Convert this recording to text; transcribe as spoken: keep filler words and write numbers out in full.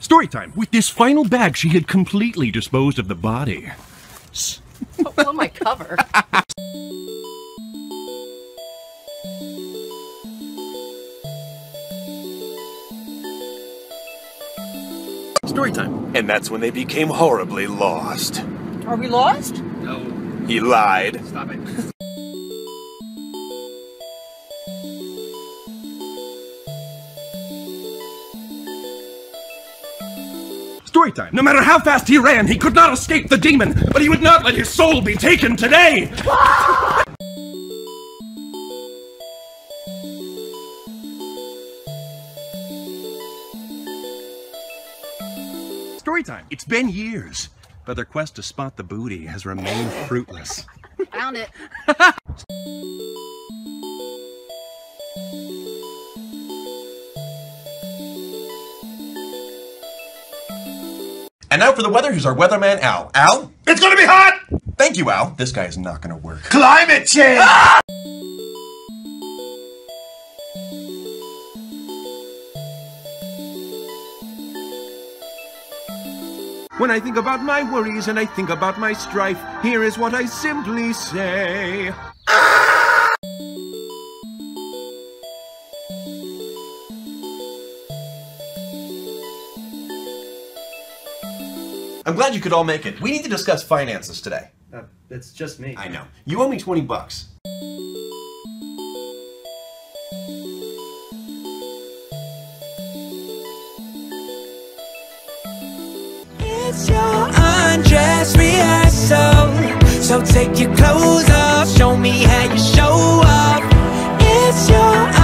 Story time. With this final bag, she had completely disposed of the body. Oh, my cover. Story time. And that's when they became horribly lost. Are we lost? No. He lied. Stop it. Story time. No matter how fast he ran, he could not escape the demon, but he would not let his soul be taken today! Story time. It's been years, but their quest to spot the booty has remained fruitless. Found it. And now for the weather, here's our weatherman, Al. Al? It's gonna be hot! Thank you, Al. This guy is not gonna work. Climate change! Ah! When I think about my worries and I think about my strife, here is what I simply say. I'm glad you could all make it. We need to discuss finances today. Uh, it's just me. I know. You owe me twenty bucks. It's your undress rehearsal, so take your clothes off, show me how you show up. It's your